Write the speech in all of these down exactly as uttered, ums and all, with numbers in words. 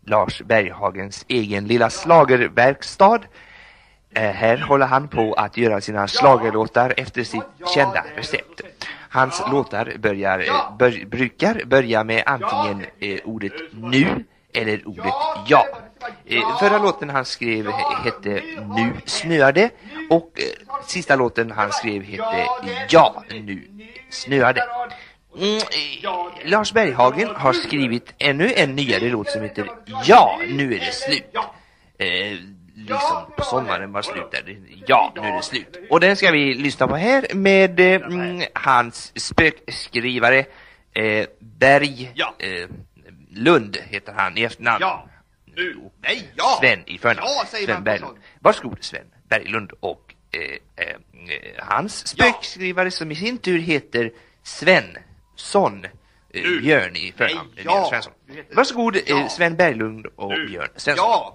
Lars Berghagens egen lilla slagerverkstad. Eh, här håller han på att göra sina slagerlåtar efter sitt kända recept. Hans låtar börjar, eh, bör, brukar börja med antingen eh, ordet nu eller ordet ja. Eh, förra låten han skrev hette Nu snöade och eh, sista låten han skrev hette Ja, nu snöade. Mm, eh, Lars Berghagen har skrivit ännu en nyare låt som heter Ja, nu är det slut. Eh, liksom på sommaren var slut där. Ja, nu är det slut. Och den ska vi lyssna på här med eh, hans spökskrivare eh, Berg eh, Lund heter han i efternamn. Ja. Nu. Nej, ja. Sven i förnamn. Ja, Sven Berglund. Varsågod Sven Berglund och eh, eh, hans spökskrivare ja. Som i sin tur heter Sven Son eh, Björn i förnamn. Nej, ja. Svensson. Varsågod eh, ja. Sven Berglund och nu. Björn Svensson. Ja.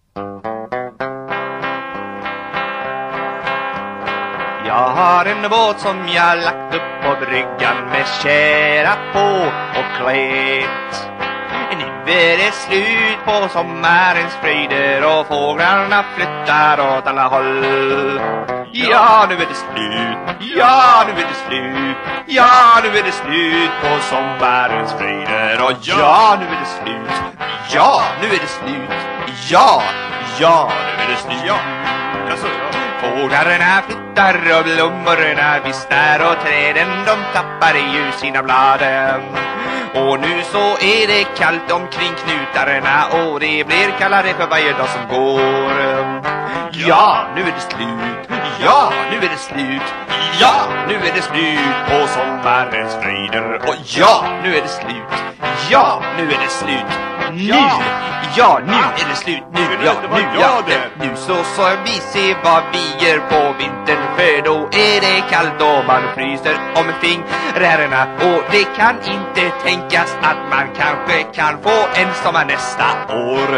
Jag har en båt som jag lagt upp på bryggan med kära på och klet. Nu är det slut på sommarens fröjder och fåglarna flyttar åt alla håll. Ja, nu är det slut. Ja, nu är det slut. Ja, nu är det slut på sommarens fröjder. Och ja, nu är det slut. Ja, nu är det slut. Ja, ja, nu är det slut. Ja, alltså, ja. Fåglarna flyttar och blommorna vissnar och träden de tappar ju sina bladen. Och nu så är det kallt omkring knutarna och det blir kallare för varje dag som går. Ja, nu är det slut. Ja, nu är det slut. Ja, nu är det slut på sommarens fröjder. Och ja, nu är det slut. Ja, nu är det slut. Nu, ja, nu är det slut. Nu, ja, nu, ja, det. Nu så så vi ser vad vi gör på vintern. För då är det kallt och man fryser om fingrarna. Och det kan inte tänkas att man kanske kan få en sommar nästa år.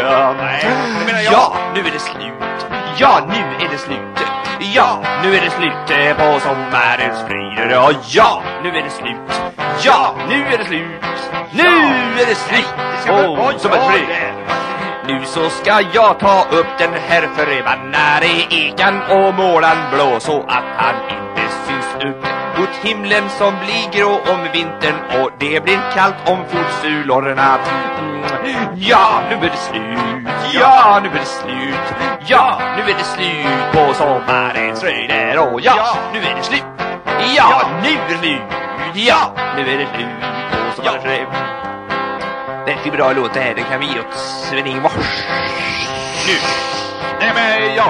Ja, nu är det slut. Ja, nu är det slut. Ja, nu är det slut på sommarens fröjder. Och ja, nu är det slut. Ja, nu är det slut. Nu är det slut på sommarens fröjder. Nu så ska jag ta upp den här förbannade ekan och måla den blå så att han inte syns upp mot himlen som blir grå om vintern och det blir kallt om fotsulorna. Mm. Ja, nu är det slut. Ja, nu är det slut. Ja, nu är det slut på sommarens fröjder. Och ja, nu är det slut. Ja, nu är det slut. Ja, nu är det slut på sommarens fröjder. Väldigt bra låt det här, det kan vi ge åt Sven-Ingvars. Nu. Nej men ja.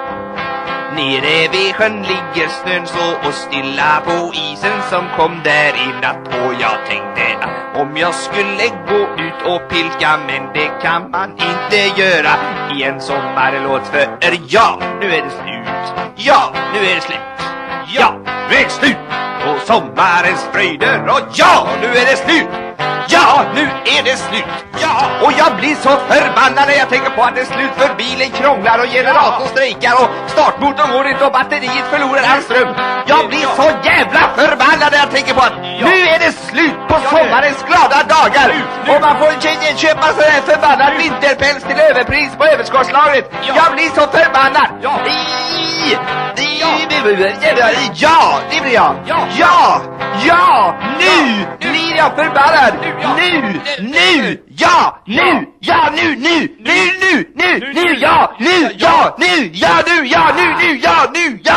Nere vid sjön ligger snön så och stilla på isen som kom där i natt. Och jag tänkte att om jag skulle gå ut och pilka, men det kan man inte göra i en sommarlåt. För ja, nu är det slut. Ja, nu är det slut. Ja, nu är det slut på sommarens fröjder. Och ja, nu är det slut. Ja, nu är det slut. Ja, och jag blir så förbannad när jag tänker på att det är slut för bilen krånglar och generatorn strejkar och startmotorn går inte och batteriet förlorar all ström. Jag blir så jävla förbannad när jag tänker på att nu är det slut på sommarens glada dagar. Och man får köpa sån här förbannad vinterpäls till överpris på överskottslagret. Jag blir så förbannad. Ja, det blir jag. Ja, ja, nu blir jag förbannad. Nu, nu, ja, nu, ja, nu, nu, nu, nu, nu, nu, ja, nu, ja, nu, ja, nu, ja, nu, nu, ja, nu, ja.